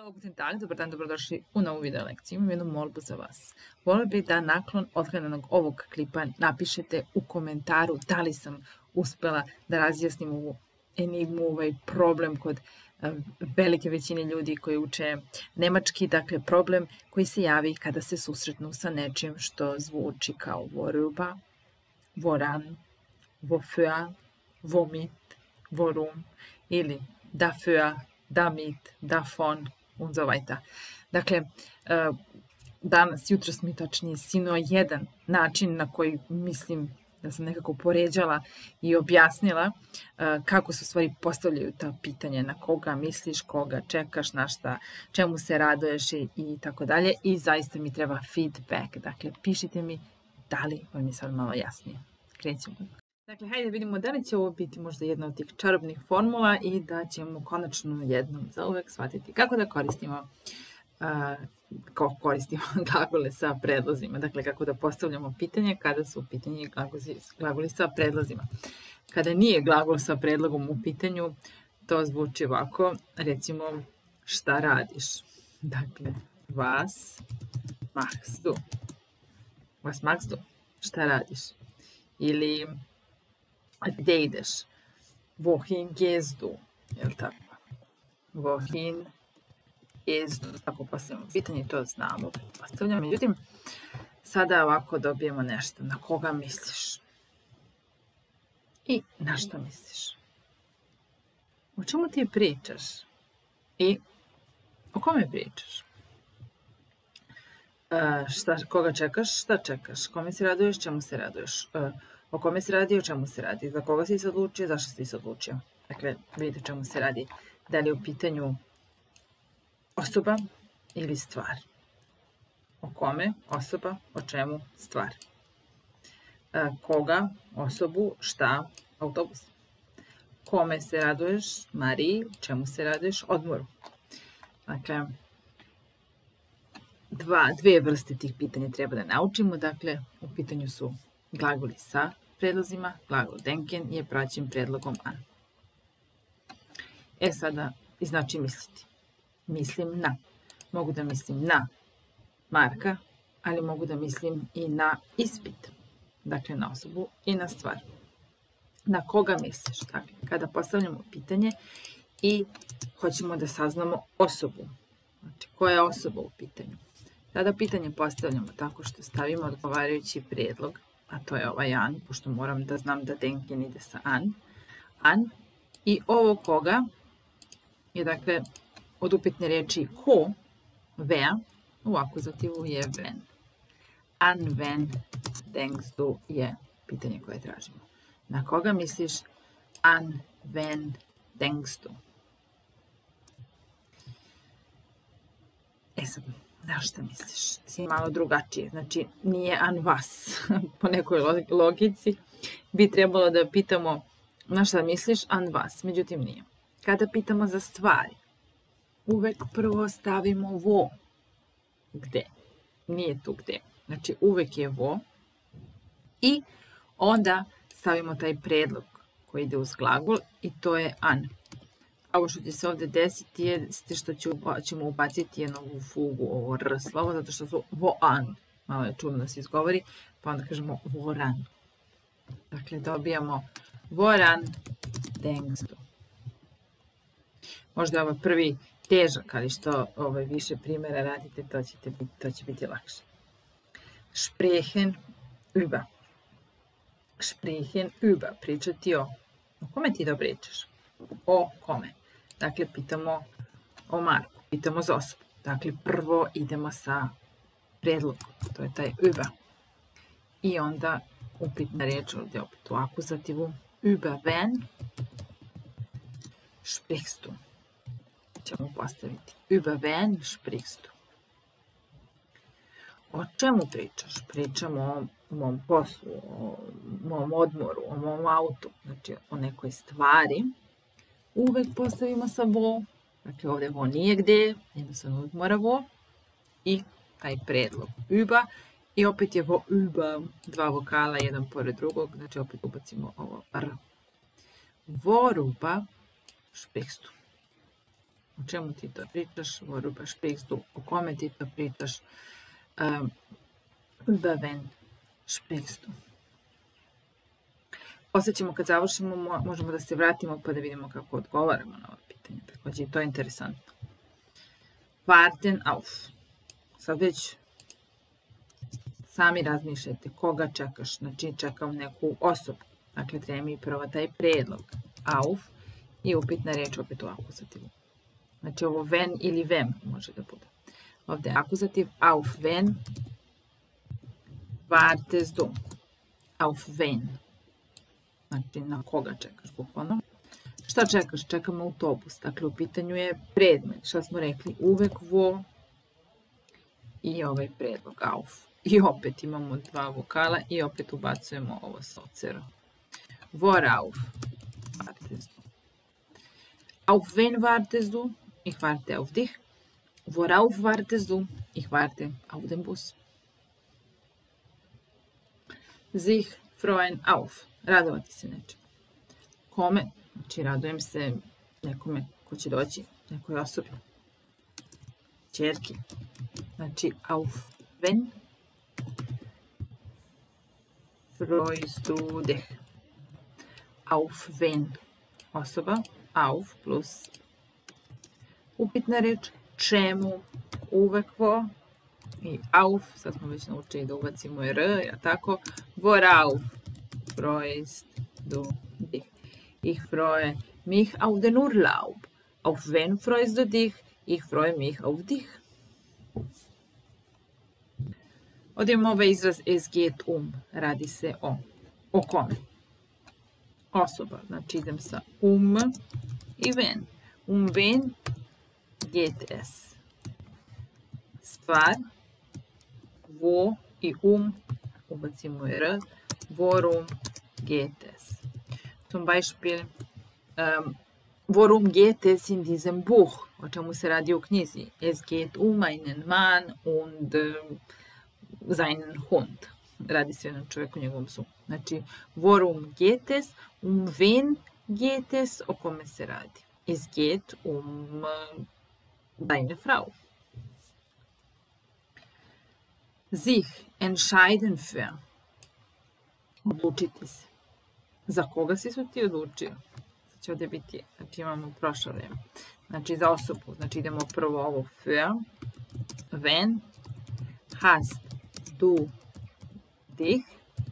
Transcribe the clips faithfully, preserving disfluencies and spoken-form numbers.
Halo, guten Tag, dobar dan, dobrodošli u novu video lekciju. Imam jednu molbu za vas. Voljela bih da nakon odgledanog ovog klipa napišete u komentaru da li sam uspela da razjasnim ovu enigmu, ovaj problem kod velike većine ljudi koji uče nemački, dakle problem koji se javi kada se susretnu sa nečim što zvuči kao worüber, woran, wofür, womit, worum ili dafür, damit, davon, und so weiter. Dakle, danas, jutros mi tačnije sinuo jedan način na koji mislim da sam nekako poređala i objasnila kako se u stvari postavljaju ta pitanja, na koga misliš, koga čekaš, na šta, čemu se raduješ i tako dalje. I zaista mi treba feedback. Dakle, pišite mi da li vam je sad malo jasnije. Krećemo. Dakle, hajde vidimo da li će ovo biti možda jedna od tih čarobnih formula i da ćemo konačno jednom zauvek shvatiti kako da koristimo kako koristimo glagole sa predlozima. Dakle, kako da postavljamo pitanje kada su u pitanju glagoli sa predlozima. Kada nije glagol sa predlogom u pitanju, to zvuči ovako. Recimo, šta radiš? Dakle, was machst du? Was machst du? Šta radiš? Ili gdje ideš? Wohin gehst du? Jel' tako? Wohin gehst du? Tako postavljamo pitanje, to znamo. Postavljamo. Međutim, sada ovako dobijemo nešto. Na koga misliš? I na što misliš? O čemu ti pričaš? I o kome pričaš? Šta, koga čekaš? Šta čekaš? Kome se raduješ? Čemu se raduješ? O kome se radi, o čemu se radi, za koga si se odlučio, zašto si se odlučio. Dakle, vidite o čemu se radi. Da li je u pitanju osoba ili stvar. O kome, osoba, o čemu, stvar. Koga, osobu, šta, autobus. Kome se raduješ, Mariji, čemu se raduješ, odmoru. Dakle, dva, dve vrste tih pitanja treba da naučimo. Dakle, u pitanju su glagoli sa predlozima, glagol denken je praćen predlogom an. E sada, i znači misliti. Mislim na. Mogu da mislim na Marka, ali mogu da mislim i na ispit. Dakle, na osobu i na stvar. Na koga misliš? Dakle, kada postavljamo pitanje i hoćemo da saznamo osobu. Znači, koja je osoba u pitanju? Tada pitanje postavljamo tako što stavimo odgovarajući predlog, a to je ovaj an, pošto moram da znam da denken ide sa an. An. I ovo koga je, dakle, od upitne reči ko, wer, u akuzativu je wenn. An wen denkst du je pitanje koje tražimo. Na koga misliš? An wen denkst du. E sad, na šta misliš? Si malo drugačije. Znači, nije an was. Po nekoj logici bi trebalo da pitamo na šta misliš, an was. Međutim, nije. Kada pitamo za stvari, uvek prvo stavimo vo. Gde? Nije tu gde. Znači, uvek je vo. I onda stavimo taj predlog koji ide uz glagol i to je an. A ovo što će se ovdje desiti je što ćemo ubaciti jednu fugu, ovo r slovo, zato što su voan. Malo je čudno da se izgovori, pa onda kažemo voran. Dakle, dobijamo voran denkst du. Možda je ovo prvi težak, ali što više primjera radite, to će biti lakše. Sprechen über. Sprechen über. Pričati o. O kome ti da pričaš? O kome? Dakle, pitamo o Marku, pitamo za osobu. Dakle, prvo idemo sa predlogom, to je taj über. I onda upitna reč ovdje opet u akuzativu. Über wen sprichst du? Ćemo postaviti. Über wen sprichst du? O čemu pričaš? Pričamo o mom poslu, o mom odmoru, o mom autu, znači o nekoj stvari. Uvek postavimo sa vo, dakle ovdje vo nije gdje, jednostavno uvijek mora vo i taj predlog über i opet je vo über, dva vokala, jedan pored drugog, znači opet ubacimo ovo r. Worüber sprichst du? O čemu ti to pričaš? Worüber sprichst du? O kome ti to pričaš? Um, über wen sprichst du? Poslije ćemo, kad završimo, možemo da se vratimo pa da vidimo kako odgovaramo na ova pitanja. Također i to je interesantno. Warten auf. Sad već sami razmišljajte koga čekaš. Znači čekam neku osobu. Dakle, treba mi prvo taj predlog. Auf i upitna reč opet u akuzativu. Znači ovo wen ili wem može da bude. Ovdje je akuzativ. Auf wen wartest du. Auf wen. Znači, na koga čekaš, bukvalno. Šta čekaš? Čekam autobus. Dakle, u pitanju je predmet. Šta smo rekli? Uvek vo i ovaj predlog. Auf. I opet imamo dva vokala i opet ubacujemo ovo sa ocerom. Worauf wartest du? Auf wen wartest du? Ich warte auf dich. Worauf wartest du? Ich warte auf den Bus. Sich freuen auf. Radovati se nečemu. Kome? Znači, radujem se nekome ko će doći, nekoj osobi. Čerki. Znači, auf wen freust du dich? Auf wen? Osoba. Auf plus upitna reč. Čemu? Uvek vo. I auf. Sad smo već naučili da ubacimo r, ja tako. Worauf freust du dich? Ich freue mich auf den Urlaub. Auf wen freust du dich? Ich freue mich auf dich. Ovdje imamo ovaj izraz es geht um. Radi se o. O kome? Osoba. Znači idem sa um i wen. Um wen geht es? Stvar. Wo i um. Ubacimo r. Worum geht es? Zum Beispiel, um, worum geht es in diesem Buch? O čemu se radi u knjizi? Es geht um einen Mann und uh, seinen Hund. Radi se o jednom čovjeku i njegovom psu. Znači, worum geht es? Um wen geht es? O kome se radi? Es geht um uh, deine Frau. Sich entscheiden für. Odlučiti se. Za koga si su ti odlučio? Sad će ovdje biti, znači imamo prošlo vrijeme. Znači za osobu, znači idemo prvo ovo für. Wenn hast du dich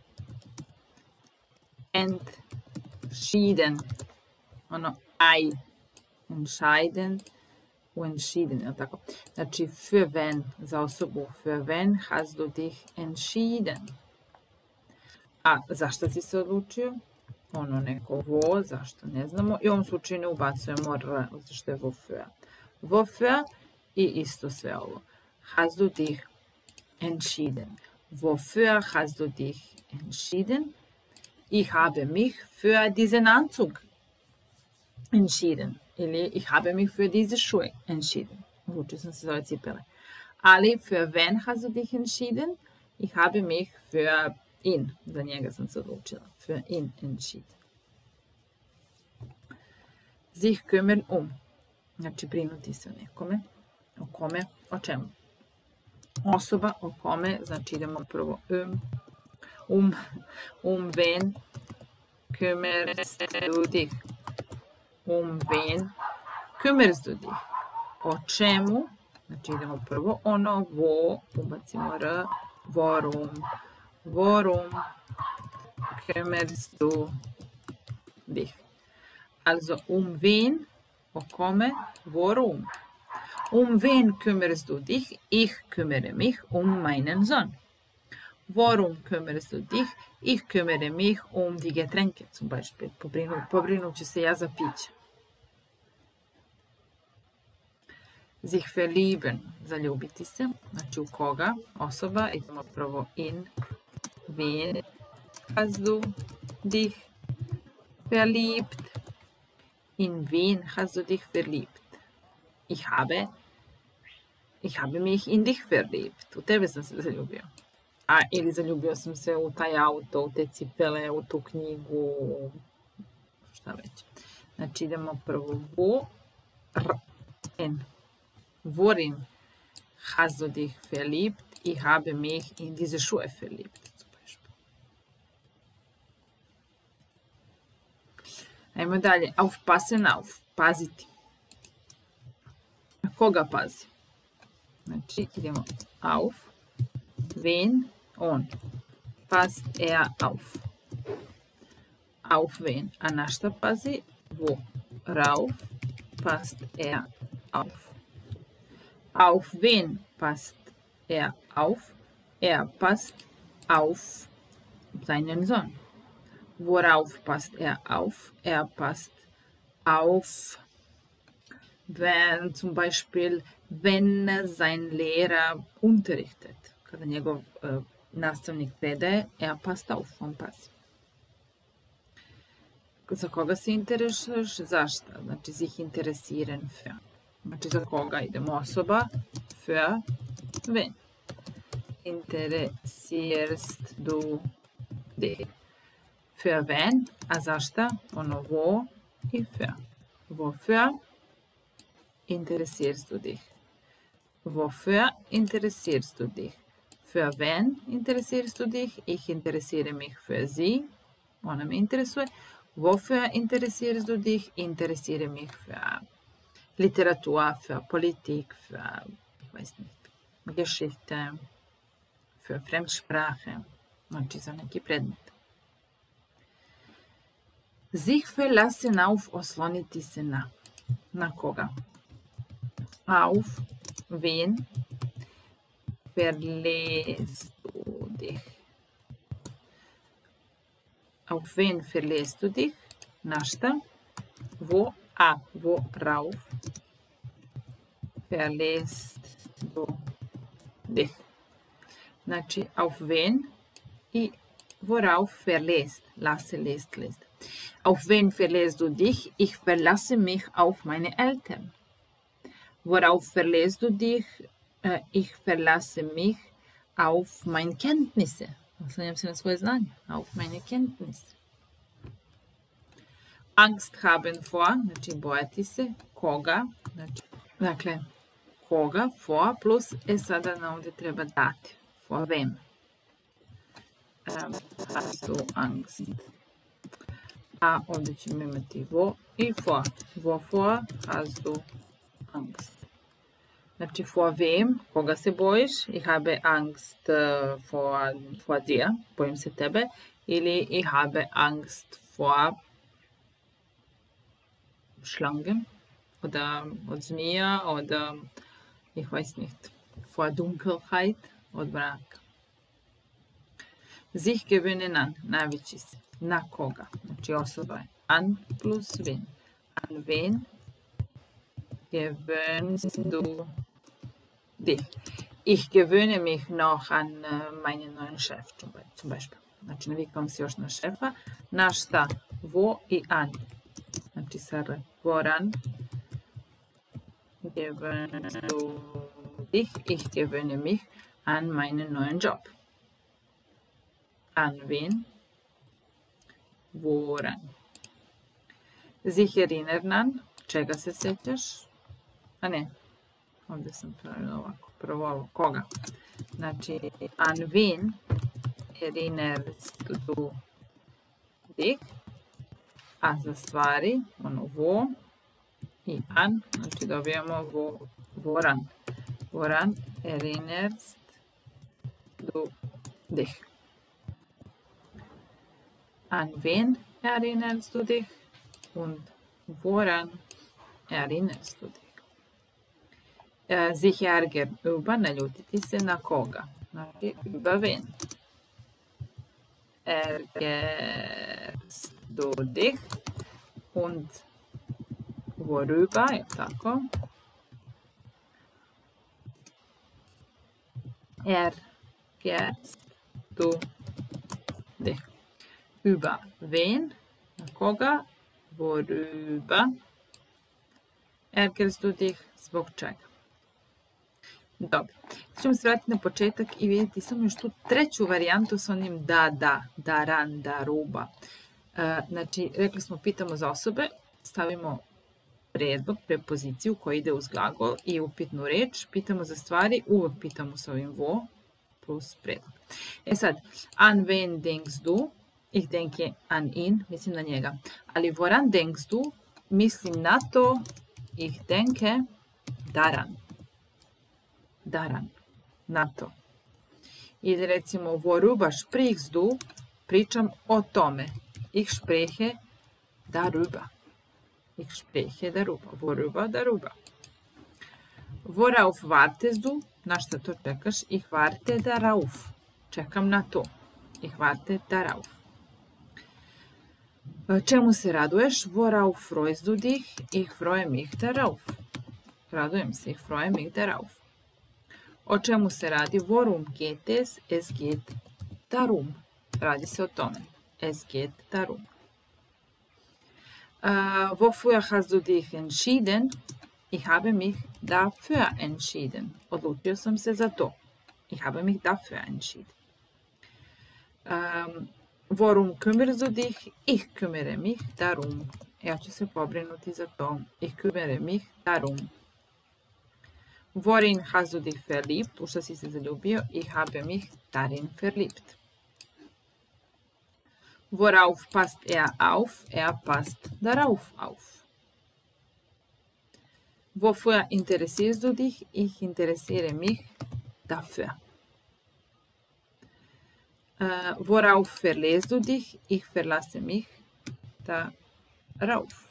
entschieden. Ono, I entscheiden. U entschieden, je tako? Znači für wen, za osobu. Für wen hast du dich entschieden? A zašto si se odlučio? Ono neko vo, zašto ne znamo. I u ovom slučaju ne ubacujemo r, zašto je wofür. Wofür i isto sve ovo. Hast du dich entschieden? Wofür hast du dich entschieden? Ich habe mich für diesen Anzug entschieden. Ili ich habe mich für diese Schuhe entschieden. Odlučio sam se za ove cipele. Ali für wen hast du dich entschieden? Ich habe mich für ihn. Za njega sam se odlučila. Für ihn entschieden. Sich kümmern um. Znači brinuti se o nekome. O kome? O čemu? Osoba o kome. Znači idemo prvo um. Um. Um wen kümmerst du dich? Um wen kümmerst du dich? O čemu? Znači idemo prvo ono. Wo. Ubacimo r. Worum. Worum kümmerst du dich? Also um wen? O kome? Worum? Um wen kümmerst du dich? Ich kümmere mich um meinen Sohn. Worum kümmerst du dich? Ich kümmere mich um die Getränke, zum Beispiel. Pobrinut, pobrinut ću se ja za piće. Sich verlieben, zaljubiti se. Znači u koga? Osoba. Idemo prvo in. Wen hast du dich verliebt? In wen hast du dich verliebt? Ich habe, ich habe mich in dich verliebt. U tebe sam se zaljubio. A, ili zaljubio sam se u taj auto, u te cipele, u tu knjigu, šta već. Znači idemo prvo u r. wen? Worin hast du dich verliebt? Ich habe mich in diese Schuhe verliebt, zum Beispiel. Ajmo dalje. Aufpassen auf. Paziti. Na koga pazi? Znači, idemo auf. Wen? On. Passt er auf. Auf wen? A na šta pazi? Worauf passt er auf? Auf wen passt er auf? Er passt auf seinen Sohn. Worauf passt er auf? Er passt auf, wenn zum Beispiel, wenn sein Lehrer unterrichtet. Kada njegov uh, nastavnik predaje, er passt auf, on pazi. Za koga se interesuješ? Zašto? Znači, sich interessieren für. Znači, za koga idemo? Osoba, für, wen. Interessierst du dich? Für wen? A zašto? Ono wo i für. Wofür interessierst du dich? Wofür interessierst du dich? Für wen interessierst du dich? Ich interessiere mich für sie. Ona me interesuje. Wofür interessierst du dich? Interessiere mich für Literatur, für Politik, für, ich weiß nicht, Geschichte, für Fremdsprache. Znači za neki predmet. Sich verlassen auf, osloniti se na. Na koga? Auf wen verlässt du dich? Auf wen verlässt du dich? Na šta? Wo? A. Worauf verlässt du dich? Znači, auf wen i worauf verlässt. Lasse, lässt, lässt. Auf wen verlässt du dich? Ich verlasse mich auf meine Eltern. Worauf verlässt du dich? Äh, ich verlasse mich auf meine Kenntnisse. Oslanjam se na svoje znanje. Auf meine Kenntnisse. Angst haben vor, znači bojati se. Koga? Znači, dakle, koga? For plus, e sada nam ovdje treba dati. For wem? Um, hast du Angst? A ovdje ćemo imati wo i for. Wovor hast du Angst? Znači, vor wem? Koga se bojiš? Ich habe Angst uh, vor, vor dir. Bojim se tebe. Ili ich habe Angst vor Schlangen. Oder od zmija. Oder, ich weiß nicht, vor Dunkelheit. Od mraka. Sich gewinnen an. Navići se. Na koga? Znači, osoba je an plus wen. An wen gewöhnst du dich? Ich gewöhne mich noch an uh, meinen neuen Chef, zum Beispiel. Znači, navikam se još na šefa. Na šta? Wo i an. Znači, sa r. Woran gewöhnst du dich? Ich gewöhne mich an meinen neuen Job. An wen? Woran? Sich erinnern an. Čega se sjećaš? A ne. Ovdje sam pravila ovako. Prvo ovo. Koga? Znači, an wen erinnerst du dich? A za stvari, ono wo i an. Znači, dobijamo wo, woran. Woran erinnerst du dich? An wen erinnerst du dich? Und woran erinnerst du dich? Uh, sich ärgern über, naljutiti se na koga? Znači, über wen? Ärgerst du dich? Und worüber? Je tako? Ärgerst du dich? Über wen? Na koga? Worüber? Ärgerst du dich? Zbog čega? Dobro. Ćemo se vratiti na početak i vidjeti samo još tu treću varijantu sa onim da, da, daran, daruba. Znači, rekli smo, pitamo za osobe, stavimo predlog, prepoziciju koja ide uz glagol i upitnu reč. Pitamo za stvari, uvek pitamo s ovim wo plus predlog. E sad, an wen denkst du? Ich denke an ihn, mislim na njega. Ali woran denkst du? Mislim na to. Ich denke daran. Daran. Na to. Ili recimo, worüber sprichst du? Pričam o tome. Ich spreche darüber. Ich spreche darüber. Worüber, darüber. Worauf wartest du? Na šta to čekaš? Ich warte darauf. Čekam na to. Ich warte darauf. Čemu se raduješ? Worauf freust du dich? Ich freue mich darauf. Radujem se. Ich freue mich darauf. O čemu se radi? Worum geht es? Es geht darum. Radi se o tome. Es geht darum. Uh, wofür hast du dich entschieden? Ich habe mich dafür entschieden. Odlučio sam se za to. Ich habe mich dafür entschieden. Um, worum kümmerst du dich? Ich kümmere mich darum. Ja ću se pobrinuti za to. Ich kümmere mich darum. Worin hast du dich verliebt? U šta si se zaljubio? Ich habe mich darin verliebt. Worauf passt er auf? Er passt darauf auf. Wofür interessierst du dich? Ich interessiere mich dafür. Uh, worauf verlässt du dich? Ich verlasse mich darauf.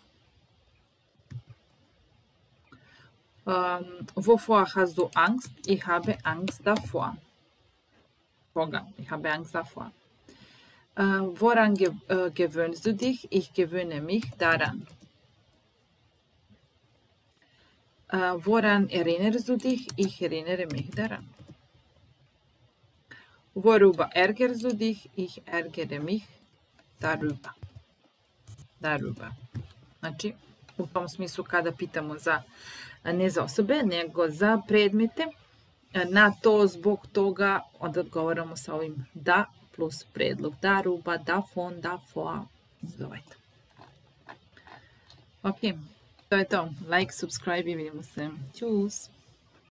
Um, wovor hast du Angst? Ich habe Angst davor. Boga, ich habe Angst davor. Uh, woran ge uh, gewöhnst du dich? Ich gewöhne mich daran. Uh, woran erinnerst du dich? Ich erinnere mich daran. Worüber ärgerst du dich? Ich ärgere mich darüber. Darüber. Znači, u tom smislu kada pitamo za, ne za osobe, nego za predmete, na to, zbog toga, onda odgovaramo sa ovim da plus predlog. Darüber, davon, davor. Zovajte. Ok, to je to. Like, subscribe i vidimo se. Ćus!